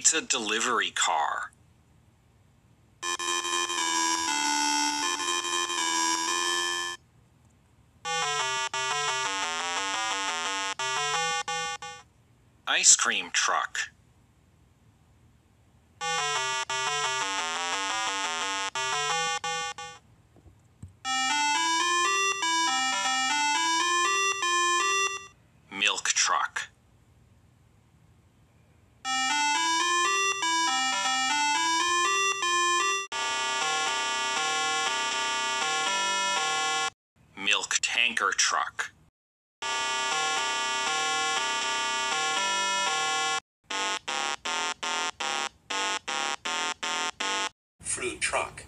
Pizza delivery car. Ice cream truck. Milk truck. Milk tanker truck. Fruit truck.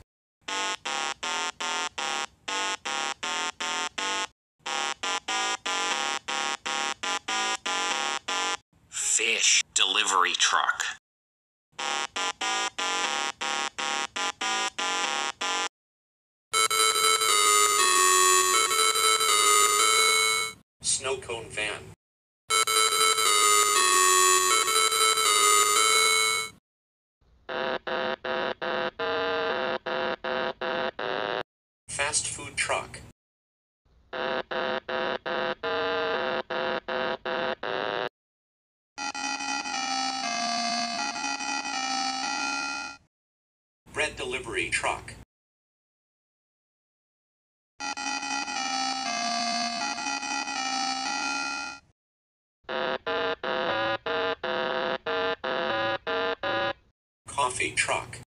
Fish delivery truck. Snow cone van. Fast food truck. Bread delivery truck. Coffee truck.